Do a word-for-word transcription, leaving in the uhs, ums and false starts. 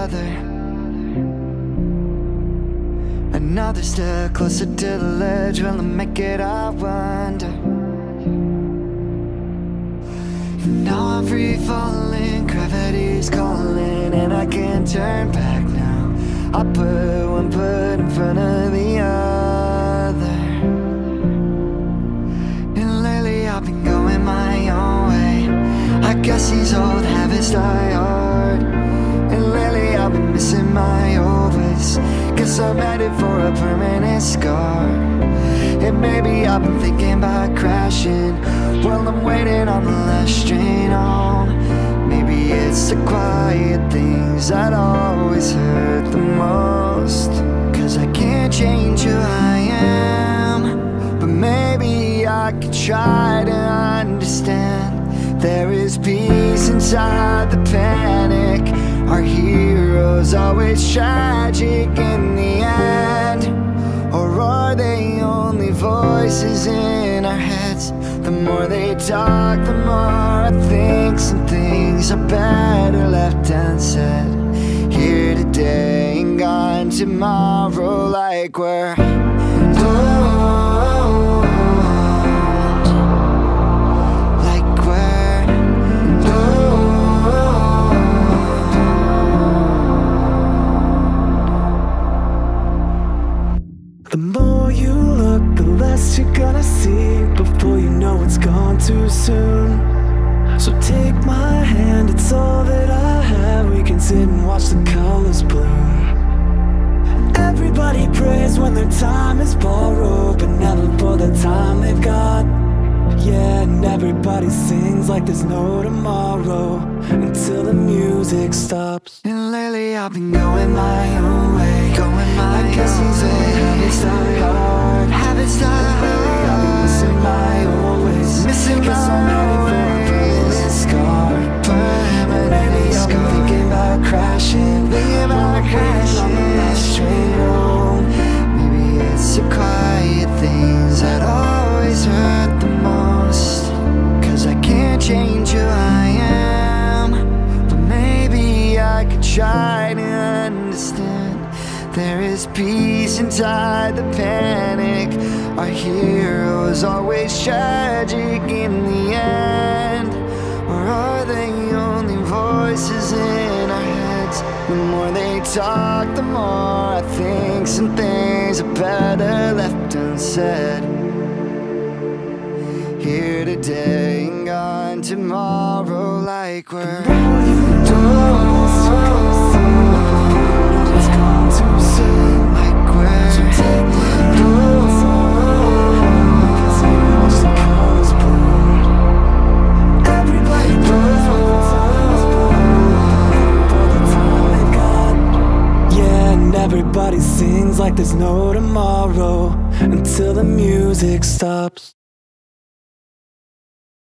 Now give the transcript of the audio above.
other. Another step closer to the ledge. Will I make it, I wonder. Now I'm free falling, gravity's calling, and I can't turn back now. I put one foot in front of the other. And lately I've been going my own way. I guess these old habits die hard. And lately I've been missing my old ways. Guess I'm headed for a permanent scar. And maybe I've been thinking about crashing while I'm waiting on the last train home. Maybe it's the quiet things that always hurt the most. Cause I can't change who I am, but maybe I could try to understand. There is peace inside the panic. Our heroes always tragic in the end. Or are they only voices in our heads? The more they talk, the more I think some things are better left unsaid. Here today and gone tomorrow, like we're old. Like we're old. The more you look, the less you're gonna see before you know it's gone too soon. So take my hand, it's all that I have. We can sit and watch the colors bloom. Everybody prays when their time is borrowed, but never for the time they've got. Yeah, and everybody sings like there's no tomorrow until the music stops. And lately I've been going my own way, going my I guess these old habits die hard. Habits die hard. Lately I've been missing my old ways, missing guess my I'm ready for a permanent scar. Permanent lately I've been thinking about crashing, thinking about crashing on the last train home. Maybe it's the quiet things that always hurt the most. Cause I can't change who I am, but maybe I could try to understand. There is peace inside the panic. Our heroes always tragic in the end. Or are they only voices in our heads? The more they talk, the more I think some things are better left unsaid. Here today and gone tomorrow, like we're it's gone too soon. Like we're everybody knows for the time they've got. Yeah, and everybody sings like there's no tomorrow until the music stops.